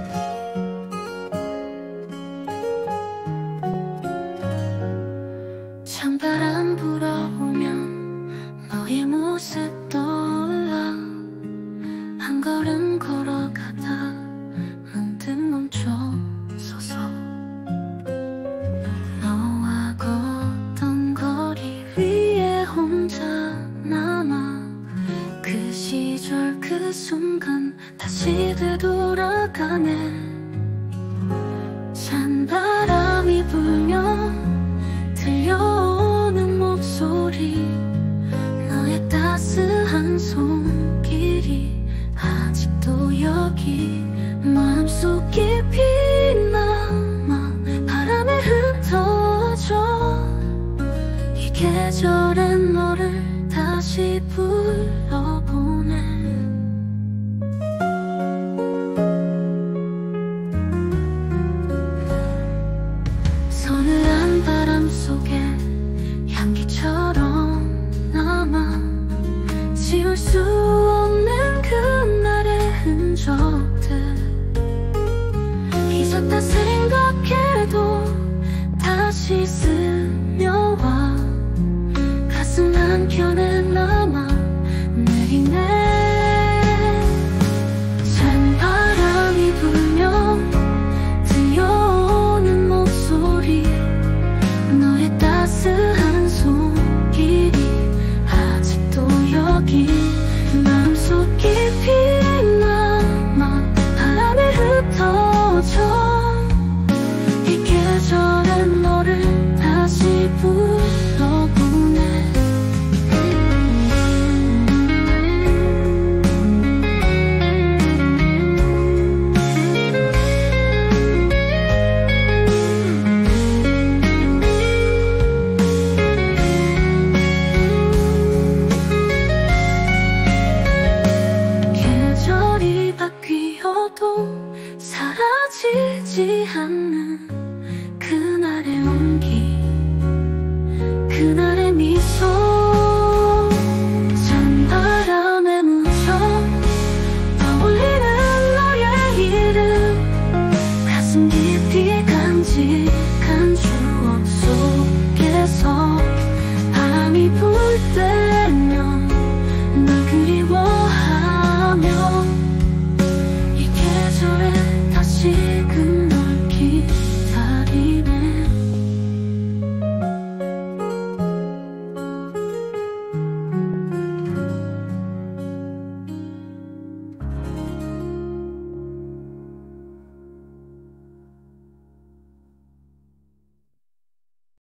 찬바람 불어오면 너의 모습 떠올라. 한 걸음 걸어가다 문득 멈춰서서 너와 걷던 거리 위에 혼자 남아. 그 시절 그 순간 다시 되돌아가네. 찬바람이 불면 들려오는 목소리, 너의 따스한 손길이 아직도 여기 마음속 깊이 남아 바람에 흩어져. 이 계절엔 너를 다시 불러보네. 서늘한 바람 속에 향기처럼 남아. 지울 수 없는 그날의 흔적들. 잊었다 생각해도 다시 스며와. 가슴 한켠에 남아 내리네. 찬바람이 불면 들려오는 목소리, 너의 따스한 손길이 아직도 여기 마음속 깊이 남아 바람에 흩어져. 이 계절엔 너를 다시 불러보네. 계절이 바뀌어도 사라지지 않는 그날의 온기, 그날의 미소. 찬바람에 묻혀 떠올리는 너의 이름. 가슴 깊이 간직한 추억 속에서 바람이 불 때면 널 그리워하며 이 계절에 다시